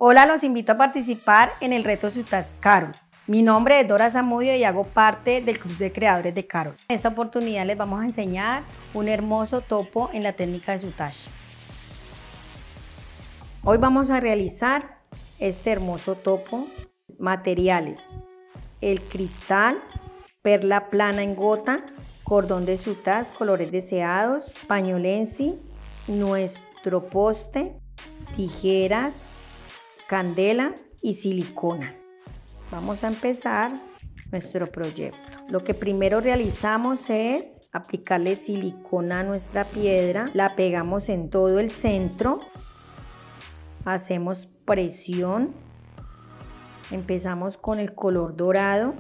Hola, los invito a participar en el reto Sutash Carol. Mi nombre es Dora Zamudio y hago parte del Club de Creadores de Carol. En esta oportunidad les vamos a enseñar un hermoso topo en la técnica de Sutash. Hoy vamos a realizar este hermoso topo. Materiales: el cristal, perla plana en gota, cordón de Sutash, colores deseados, pañolensi, nuestro poste, tijeras, candela y silicona. Vamos a empezar nuestro proyecto. Lo que primero realizamos es aplicarle silicona a nuestra piedra, la pegamos en todo el centro, hacemos presión, empezamos con el color dorado.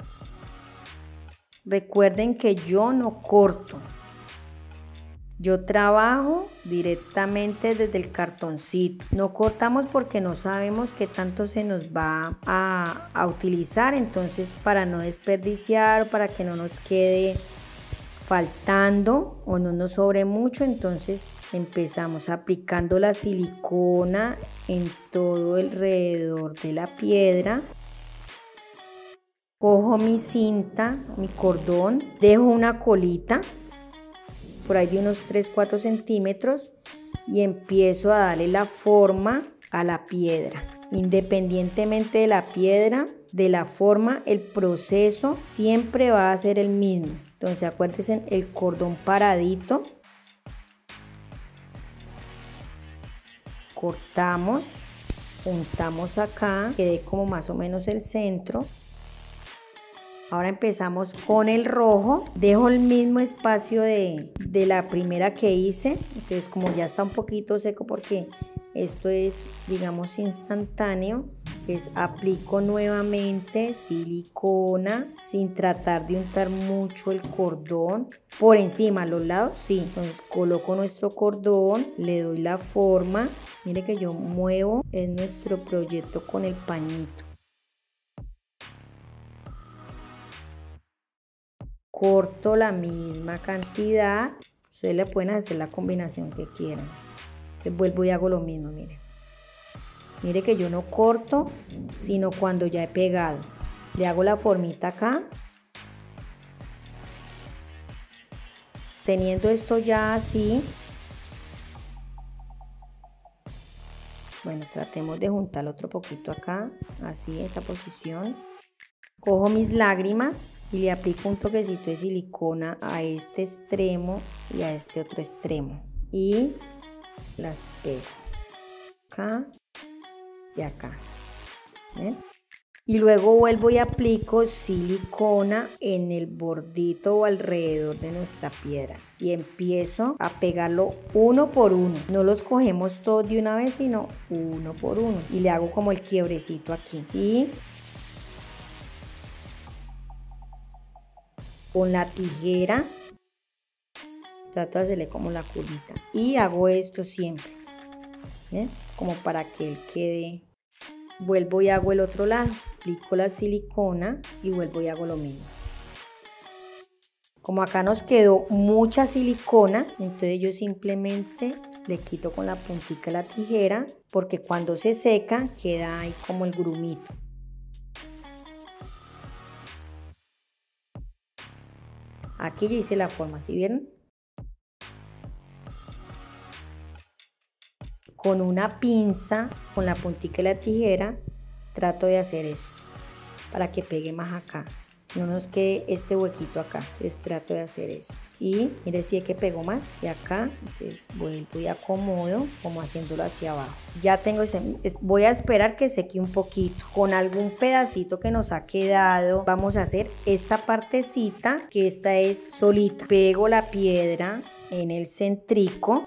Recuerden que yo no corto, yo trabajo directamente desde el cartoncito. No cortamos porque no sabemos qué tanto se nos va a utilizar. Entonces, para no desperdiciar, para que no nos quede faltando o no nos sobre mucho, entonces empezamos aplicando la silicona en todo alrededor de la piedra. Cojo mi cinta, mi cordón, dejo una colita por ahí de unos 3-4 centímetros y empiezo a darle la forma a la piedra. Independientemente de la piedra, de la forma, el proceso siempre va a ser el mismo. Entonces acuérdense, el cordón paradito, cortamos, juntamos acá, quede como más o menos el centro. Ahora empezamos con el rojo, dejo el mismo espacio de la primera que hice. Entonces, como ya está un poquito seco porque esto es, digamos, instantáneo, pues aplico nuevamente silicona sin tratar de untar mucho el cordón. Por encima, a los lados sí. Entonces coloco nuestro cordón, le doy la forma. Mire que yo muevo, es nuestro proyecto con el pañito. Corto la misma cantidad. Ustedes le pueden hacer la combinación que quieran. Entonces vuelvo y hago lo mismo, miren. Mire que yo no corto, sino cuando ya he pegado. Le hago la formita acá. Teniendo esto ya así. Bueno, tratemos de juntar otro poquito acá. Así, esta posición. Cojo mis lágrimas y le aplico un toquecito de silicona a este extremo y a este otro extremo. Y las pego acá y acá. ¿Ven? Y luego vuelvo y aplico silicona en el bordito o alrededor de nuestra piedra. Y empiezo a pegarlo uno por uno. No los cogemos todos de una vez, sino uno por uno. Y le hago como el quiebrecito aquí. Y con la tijera trato de hacerle como la curvita y hago esto siempre, ¿ven? Como para que él quede. Vuelvo y hago el otro lado, aplico la silicona y vuelvo y hago lo mismo. Como acá nos quedó mucha silicona, entonces yo simplemente le quito con la puntica la tijera, porque cuando se seca queda ahí como el grumito. Aquí ya hice la forma, ¿sí vieron? Con una pinza, con la puntica y la tijera, trato de hacer esto para que pegue más acá. No nos quede este huequito acá. Entonces trato de hacer esto. Y mire si es que pego más. Y acá, entonces vuelvo y acomodo como haciéndolo hacia abajo. Ya tengo voy a esperar que seque un poquito. Con algún pedacito que nos ha quedado, vamos a hacer esta partecita, que esta es solita. Pego la piedra en el centrico.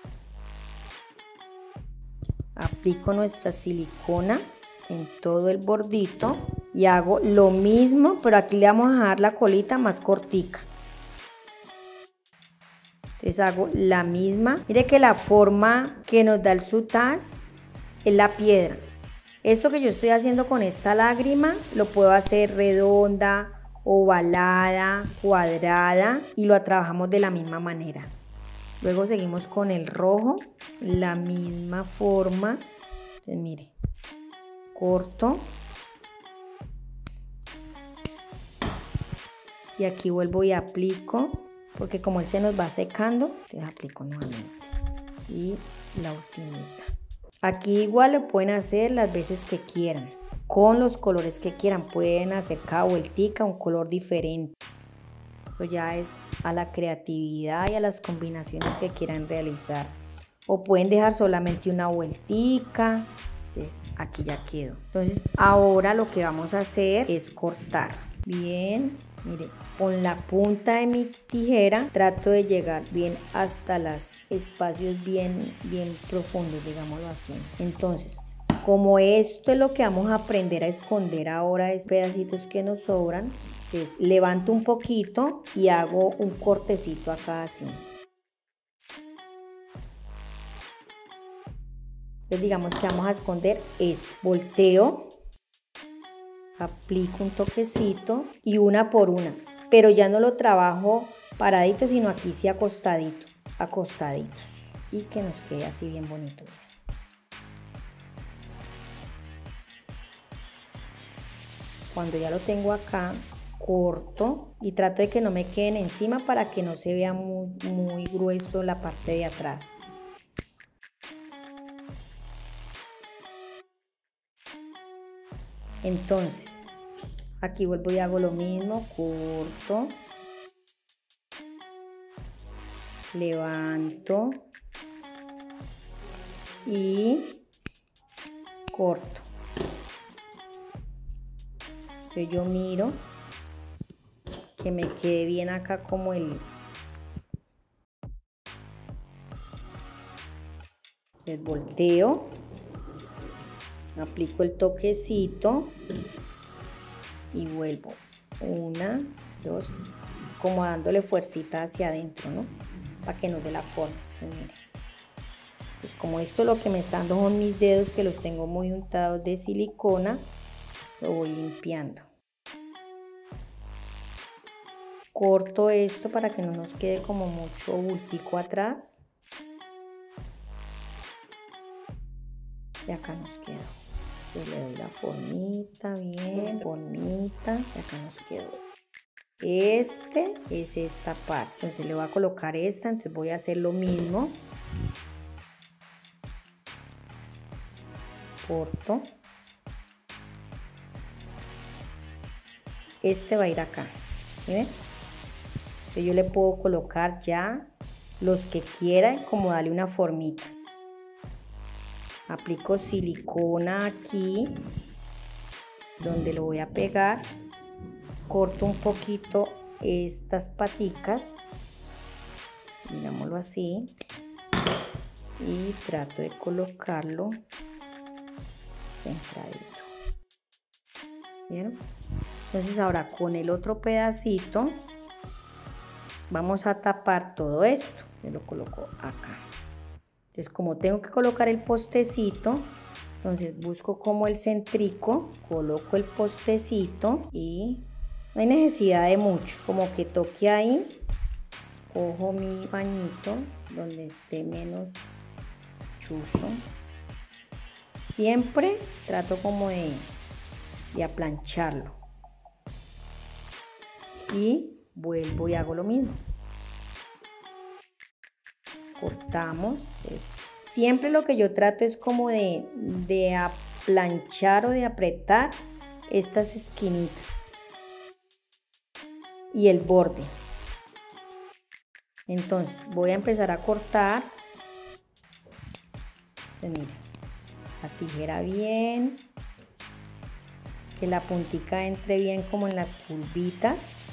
Aplico nuestra silicona en todo el bordito y hago lo mismo, pero aquí le vamos a dejar la colita más cortica. Entonces hago la misma. Mire que la forma que nos da el Sutash es la piedra. Esto que yo estoy haciendo con esta lágrima lo puedo hacer redonda, ovalada, cuadrada, y lo trabajamos de la misma manera. Luego seguimos con el rojo, la misma forma. Entonces mire, corto y aquí vuelvo y aplico, porque como él se nos va secando, entonces aplico nuevamente y la ultimita. Aquí igual lo pueden hacer las veces que quieran, con los colores que quieran. Pueden hacer cada vueltica un color diferente. Eso ya es a la creatividad y a las combinaciones que quieran realizar. O pueden dejar solamente una vueltica. Entonces aquí ya quedó. Entonces ahora lo que vamos a hacer es cortar. Bien, miren, con la punta de mi tijera trato de llegar bien hasta los espacios bien profundos, digámoslo así. Entonces, como esto es lo que vamos a aprender a esconder ahora, es pedacitos que nos sobran, entonces levanto un poquito y hago un cortecito acá así. Entonces digamos que vamos a esconder es volteo, aplico un toquecito y una por una, pero ya no lo trabajo paradito, sino aquí sí acostadito, acostaditos, y que nos quede así bien bonito. Cuando ya lo tengo acá, corto y trato de que no me queden encima para que no se vea muy grueso la parte de atrás. Entonces, aquí vuelvo y hago lo mismo, corto, levanto y corto. Entonces yo miro que me quede bien acá como el volteo, aplico el toquecito y vuelvo una, dos, como dándole fuercita hacia adentro, ¿no? Para que nos dé la forma. Entonces, miren. Entonces, como esto lo que me está dando son mis dedos, que los tengo muy untados de silicona, lo voy limpiando. Corto esto para que no nos quede como mucho bultico atrás. Y acá nos quedó. Entonces le doy la formita, bien, formita, y acá nos quedó. Este es esta parte. Entonces le voy a colocar esta, entonces voy a hacer lo mismo. Corto. Este va a ir acá. ¿Sí ven? Entonces yo le puedo colocar ya los que quieran, como darle una formita. Aplico silicona aquí, donde lo voy a pegar. Corto un poquito estas paticas, digámoslo así, y trato de colocarlo centradito. ¿Vieron? Entonces ahora con el otro pedacito vamos a tapar todo esto. Yo lo coloco acá. Entonces como tengo que colocar el postecito, entonces busco como el centrico, coloco el postecito y no hay necesidad de mucho, como que toque ahí, cojo mi bañito donde esté menos chuzo. Siempre trato como de aplancharlo. Y vuelvo y hago lo mismo. Cortamos. Siempre lo que yo trato es como de aplanchar o de apretar estas esquinitas y el borde. Entonces voy a empezar a cortar. Entonces, miren, la tijera bien, que la puntica entre bien como en las curvitas.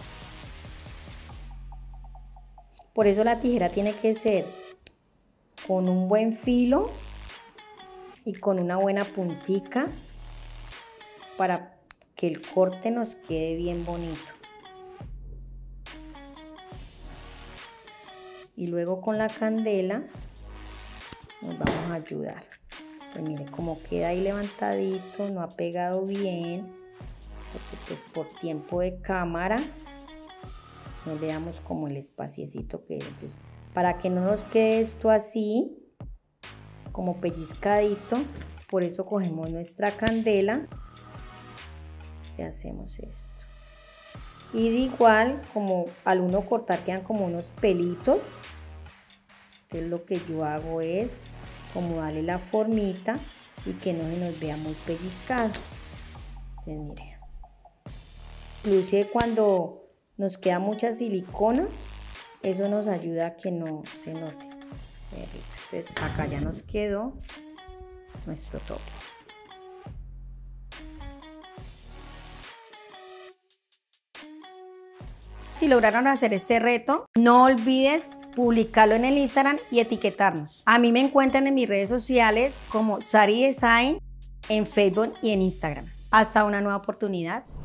Por eso la tijera tiene que ser con un buen filo y con una buena puntica para que el corte nos quede bien bonito. Y luego con la candela nos vamos a ayudar. Pues mire cómo queda ahí levantadito, no ha pegado bien, porque pues por tiempo de cámara no le damos como el espaciecito que es. Entonces, para que no nos quede esto así como pellizcadito, Por eso cogemos nuestra candela y hacemos esto. Y de igual, como al uno cortar quedan como unos pelitos. Entonces lo que yo hago es como darle la formita y que no se nos vea muy pellizcado. Entonces mire, inclusive cuando nos queda mucha silicona, eso nos ayuda a que no se note. Entonces acá ya nos quedó nuestro topo. Si lograron hacer este reto, no olvides publicarlo en el Instagram y etiquetarnos. A mí me encuentran en mis redes sociales como Sari Design en Facebook y en Instagram. Hasta una nueva oportunidad.